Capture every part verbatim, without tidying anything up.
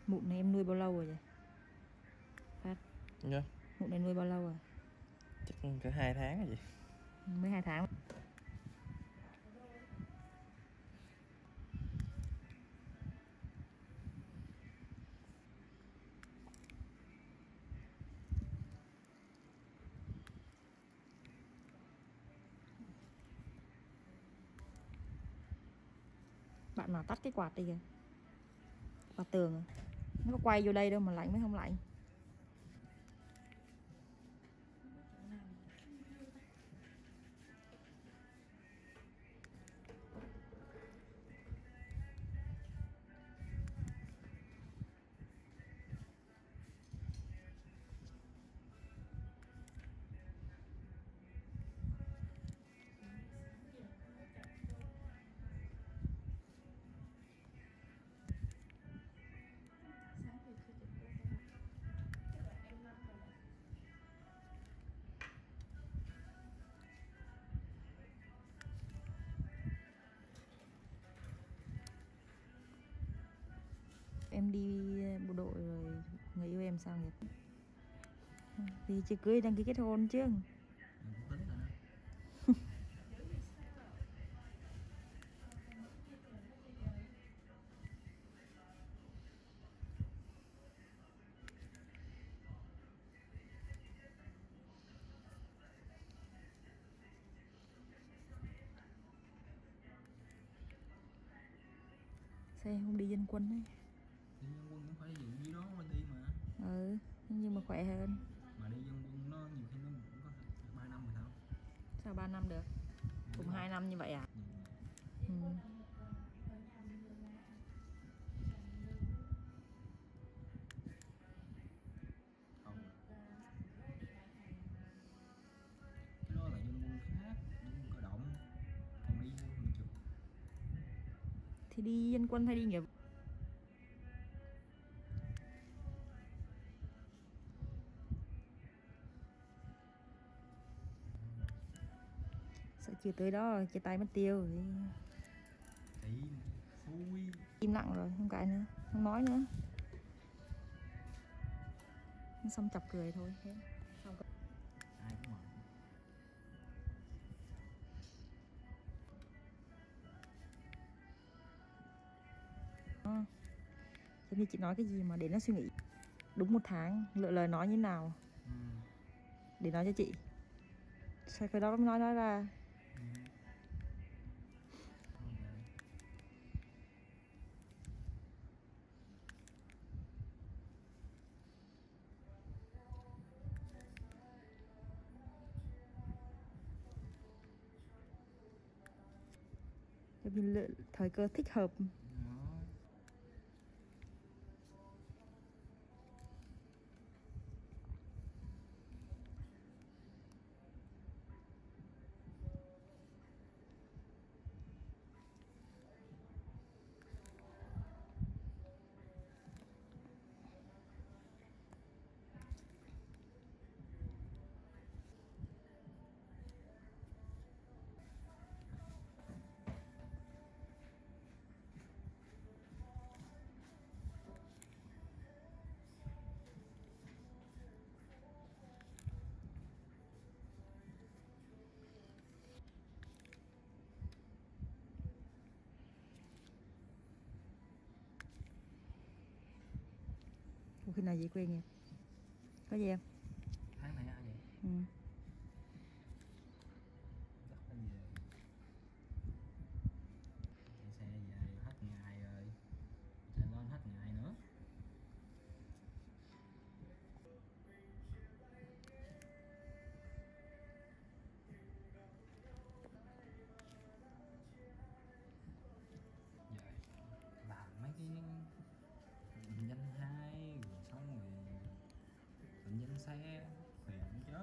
Mụn này em nuôi bao lâu rồi vậy? Phát. Dạ. Mụn này nuôi bao lâu rồi? Chắc cả hai tháng rồi chị. Mới hai tháng. Bạn nào tắt cái quạt đi kìa. Quạt tường à? Nó có quay vô đây đâu mà lạnh mới không lạnh. Em đi bộ đội rồi người yêu em sao nhỉ? Thì chưa cưới đăng ký kết hôn chứ. Sao em không đi dân quân ấy? Đi dân quân cũng phải dựng dưới đó mà đi mà. Ừ, nhưng mà khỏe hơn. Mà đi dân quân nó nhiều khi nó cũng có ba năm rồi sao? Sao ba năm được? Cùng hai năm như vậy à? Ừ. Ừ. Không. Cái đó là dân quân khác, dân quân cơ động. Còn đi dân quân trực. Thì đi dân quân hay đi nghĩa vụ? Sợ chiều tới đó chia tay mất tiêu thì... Thì xui. Im lặng rồi, không cãi nữa, không nói nữa. Xong chọc cười thôi. Thế. Xong rồi. Ai cũng mệt. À, thế thì chị nói cái gì mà để nó suy nghĩ. Đúng một tháng, lựa lời nói như nào Ừ. để nói cho chị. Sao cái đó nói nói ra. Ừ. Cho mình lựa thời cơ thích hợp. Đó. Ủa, khi nào về quê nghe? Có gì em? Tháng này ai vậy? Ừ. Chắc phải về. Chạy xe về hết ngày rồi. Chạy lên hết ngày nữa. Về làm mấy cái định danh hai rồi xong rồi định danh xe phiền cũng chết.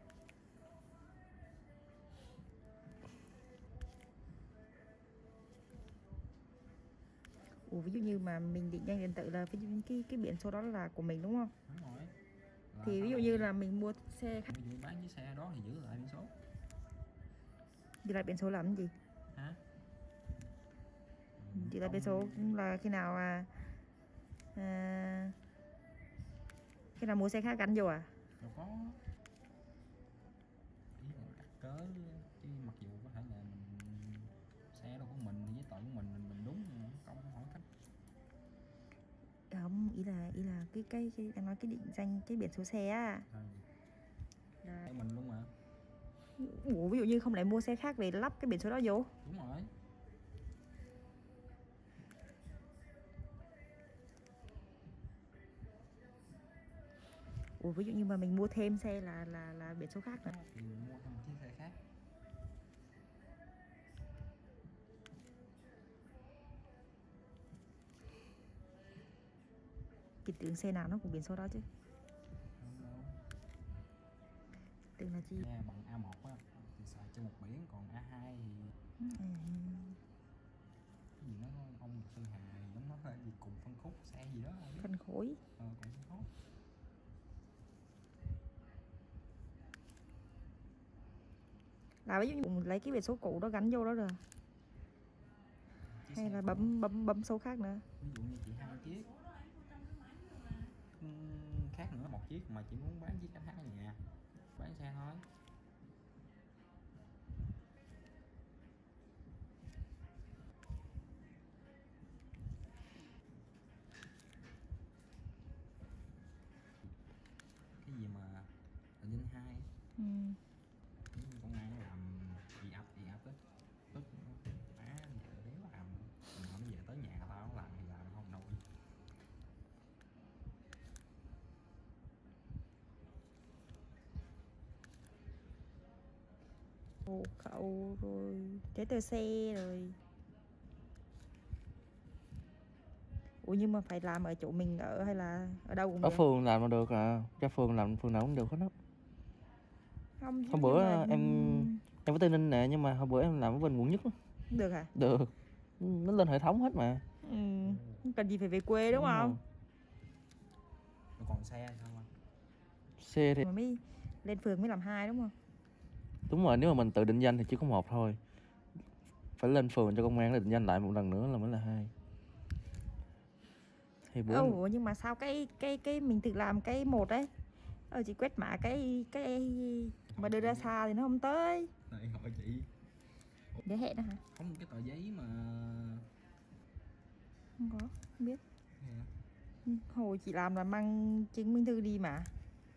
Ủa, ví dụ như mà mình định danh điện tử là ví dụ cái cái biển số đó là của mình đúng không? Đúng rồi. Là thì ví dụ như là mình mua xe khách, ví dụ bán chiếc xe đó thì giữ lại biển số. giữ lại biển số làm cái gì? Hả? Giữ lại biển số là khi nào à À, cái nào mua xe khác gắn vô à? Đâu có. Ý là cắt cớ chứ mặc dù có thể là mình xe đâu của mình thì giấy tờ của mình mình, mình đúng nhưng công hỏi cách. Không, ý là ý là cái cái cái đang nói cái định danh cái biển số xe á. Để mình luôn mà. Ủa, ví dụ như không lẽ mua xe khác về lắp cái biển số đó vô? Đúng rồi. Ủa, ví dụ như mà mình mua thêm xe là là là biển số khác nữa. Thì mình mua thêm một chiếc xe khác. Chị tưởng xe nào nó cũng biển số đó chứ. Không đâu. Tưởng là chi? Xe bằng A một á thì xài trên một biển, còn A hai thì Ừ. cái gì nó ông Tư Hà giống nó là gì cùng phân khúc xe gì đó. Phân khối. Ờ, cùng phân khúc. Là ví dụ như lấy cái biển số cũ đó gắn vô đó rồi. Chiếc Hay xe là cũ. bấm bấm bấm số khác nữa. Ví dụ như chị hai chiếc Ừm, khác nữa một chiếc mà chị muốn bán chiếc cả hai ở nhà, bán xe thôi. Cái gì mà là Linh hai Ừ. công an làm gì ập gì ập á, tức má giờ đéo làm, mình không về tới nhà người ta không làm thì làm không nổi. Hộ khẩu rồi giấy tờ xe rồi. Ủa nhưng mà phải làm ở chỗ mình ở hay là ở đâu cũng Ở được? phường làm là được à, ra phường làm phường nào cũng được hết á. Không, Hôm bữa mà... em em ở Tây Ninh nè, nhưng mà hôm bữa em làm ở bên quận nhất á. Được hả? Được, nó lên hệ thống hết mà. Ừ. Không cần gì phải về quê đúng, đúng không? Rồi còn xe sao anh? Xe thì Mà mới lên phường mới làm hai đúng không? đúng rồi, nếu mà mình tự định danh thì chỉ có một thôi, phải lên phường cho công an định danh lại một lần nữa là mới là hai. Thì bữa Ồ, nhưng mà sao cái cái cái mình tự làm cái một ấy, ờ chị quét mã cái cái mà đưa ra xa thì nó không tới. Này hỏi chị. Để hẹn đó hả? Không, cái tờ giấy mà Không có, không biết. yeah. Hồi chị làm là mang chứng minh thư đi mà.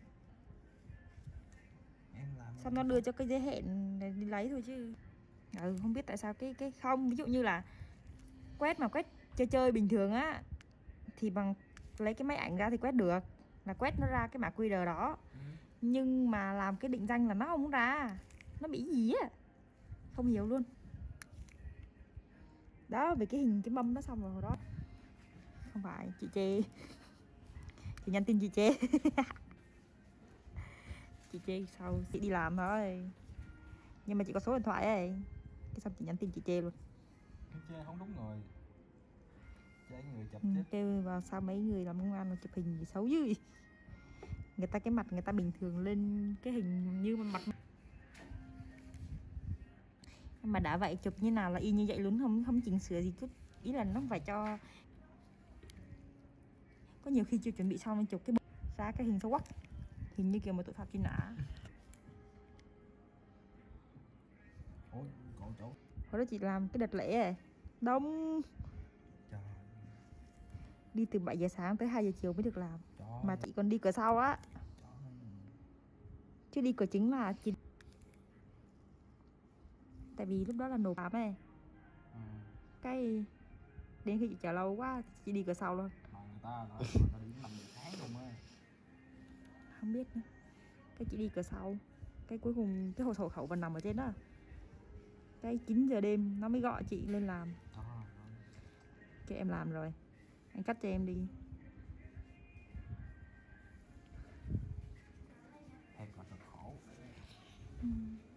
Em làm Xong nó đưa cho cái giấy hẹn để đi lấy thôi chứ. Ừ, không biết tại sao cái cái không, ví dụ như là quét mà quét chơi chơi bình thường á thì bằng lấy cái máy ảnh ra thì quét được, là quét nó ra cái mã quy rờ đó. Ừ. Nhưng mà làm cái định danh là nó không ra, nó bị gì á không hiểu luôn. Đó, về cái hình cái mâm nó xong rồi hồi đó. Không phải, chị chê. Chị nhắn tin chị chê. Chị chê sau chị đi làm thôi. Nhưng mà chị có số điện thoại ấy. Cái xong chị nhắn tin chị chê luôn. Em chê không đúng người. Chê người chụp Ừ, chứ. kêu vào sao mấy người làm công an mà chụp hình gì xấu dữ. Người ta cái mặt người ta bình thường lên cái hình như mặt. Mà đã vậy chụp như nào là y như vậy luôn, không không chỉnh sửa gì chút. Ý là nó phải cho. Có nhiều khi chưa chuẩn bị xong nên chụp cái ra cái hình xấu quắc, hình như kiểu một tội phạm truy nã. Ủa, còn chỗ Hồi đó chị làm cái đợt lễ này đông. trời. Đi từ bảy giờ sáng tới hai giờ chiều mới được làm. Trời. Mà chị còn đi cửa sau á. Trời. Chứ đi cửa chính là chị. Tại vì lúc đó là nộp phạt này. Ừ. Cái đến khi chị chờ lâu quá thì chị đi cửa sau luôn. Mà người ta nói người ta đi năm tháng luôn á. Không biết nữa. Cái chị đi cửa sau. Cái cuối cùng cái hồ sổ khẩu vẫn nằm ở trên đó. Cái chín giờ đêm nó mới gọi chị lên làm. Trời. Cái em làm rồi, anh cắt cho em đi. Em còn thật khổ. Ừ.